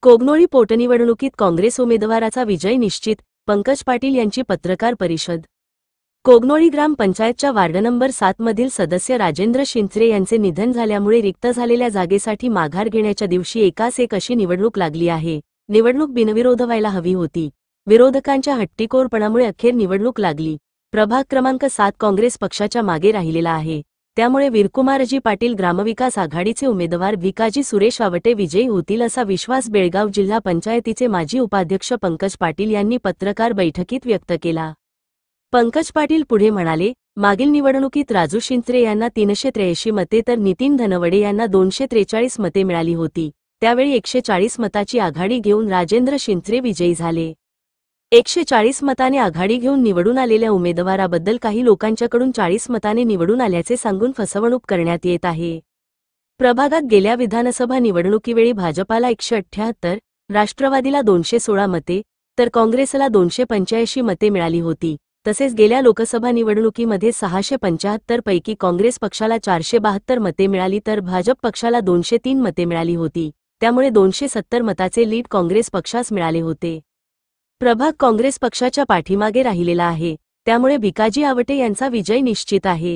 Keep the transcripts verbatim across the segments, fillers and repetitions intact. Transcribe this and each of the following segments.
कोगनोळी पोटनिवडणुकीत काँग्रेस उमेदवाराचा विजय निश्चित, पंकज पाटील यांची पत्रकार परिषद। कोगनोळी ग्राम पंचायतच्या वार्ड नंबर सात मधील सदस्य राजेंद्र शिंत्रे यांचे निधन झाल्यामुळे रिक्त झालेल्या जागेसाठी माघार घेण्याच्या दिवशी एकास एक अशी निवडणूक लागली आहे। निवडणूक बिनविरोध व्हायला हवी होती। विरोधकांच्या हट्टीखोरपणामुळे अखेर निवडणूक लागली। प्रभाग क्रमांक सात काँग्रेस पक्षाच्या मागे राहिलेला आहे, त्यामुळे वीरकुमारजी पाटील ग्रामविकास आघाडीचे उमेदवार भिकाजी सुरेश आवटे विजयी होतील असा विश्वास बेळगाव जिल्हा पंचायतीचे माजी उपाध्यक्ष पंकज पाटील यांनी पत्रकार बैठकीत व्यक्त केला। पंकज पाटील पुढे म्हणाले, मागील निवडणुकीत राजू शिंत्रे यांना तीनशे त्र्याऐंशी मते तर नितीन धनवडे यांना दोनशे त्रेचाळीस मते मिळाली होती। त्यावेळी एकशे चाळीस मताची आघाडी घेऊन राजेंद्र शिंत्रे विजयी झाले। एकशे चाळीस मताने आघाडी घेऊन निवडून आलेल्या उमेदवाराबद्दल काही लोकांच्याकडून चाळीस मताने निवडून आल्याचे सांगून फसवणूक करण्यात येत आहे। प्रभागात गेल्या विधानसभा निवडणुकीवेळी भाजपाला एकशे अठ्ठ्याहत्तर, राष्ट्रवादीला दोनशे सोळा मते तर काँग्रेसला दोनशे पंच्याऐंशी मते मिळाली होती। तसेच गेल्या लोकसभा निवडणुकीमध्ये सहाशे पंच्याहत्तर पैकी काँग्रेस पक्षाला चारशे बहात्तर मते मिळाली तर भाजप पक्षाला दोनशे तीन मते मिळाली होती। त्यामुळे दोनशे सत्तर मताचे लीड काँग्रेस पक्षास मिळाले होते। प्रभाग काँग्रेस पक्षाच्या पाठीमागे राहिलेला आहे, त्यामुळे भिकाजी आवटे यांचा विजय निश्चित आहे।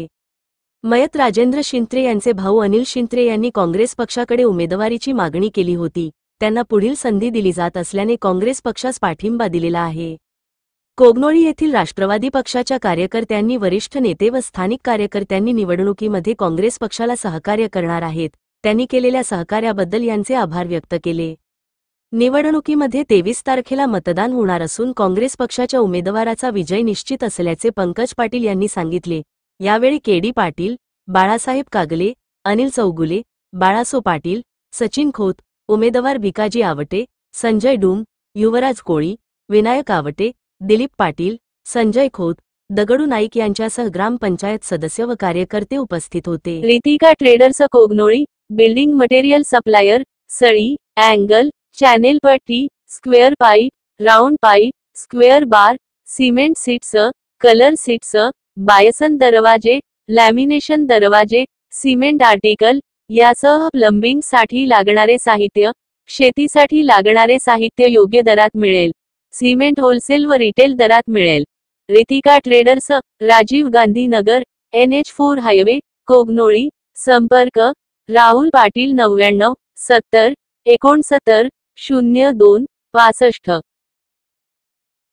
मयत राजेंद्र शिंत्रे यांचे भाऊ अनिल शिंत्रे यांनी काँग्रेस पक्षाकडे उमेदवारीची मागणी केली होती। त्यांना पुढील संधी दिली जात असल्याने काँग्रेस पक्षास पाठिंबा दिलेला आहे। कोगनोळी येथील राष्ट्रवादी पक्षाच्या कार्यकर्त्यांनी, वरिष्ठ नेते व स्थानिक कार्यकर्त्यांनी निवडणुकीमध्ये काँग्रेस पक्षाला सहकार्य करणार आहेत। त्यांनी केलेल्या सहकार्याबद्दल यांचे आभार व्यक्त केले। निवडणुकीमध्ये तेवीस तारखेला मतदान होणार असून काँग्रेस पक्षाच्या उमेदवाराचा विजय निश्चित असल्याचे पंकज पाटील यांनी सांगितले। यावेळी केडी पाटील, बाळासाहेब कागले, अनिल चौगुले, बाळासो पाटील, सचिन खोत, उमेदवार भिकाजी आवटे, संजय डूम, युवराज कोळी, विनायक आवटे, दिलीप पाटील, संजय खोत, दगडू नाईक यांच्यासह ग्रामपंचायत सदस्य व कार्यकर्ते उपस्थित होते। Ritika traders Kognoli, building material supplier, सळी, अँगल, चॅनेल पट्टी, square pipe, round pipe, square bar, cement sheets, colour sheets, bison दरवाजे, लॅमिनेशन दरवाजे, सिमेंट आर्टिकल यासह प्लंबिंग साठी लागणारे साहित्य, शेतीसाठी लागणारे साहित्य योग्य दरात मिळेल। सिमेंट होलसेल व रिटेल दरात मिळेल। Ritika traders, Rajiv Gandhi Nagar, N H four highway, Kognoli. संपर्क राहुल पाटील नव्याण्णव सत्तर एकोणसत्तर शून्य दोन पासष्ट।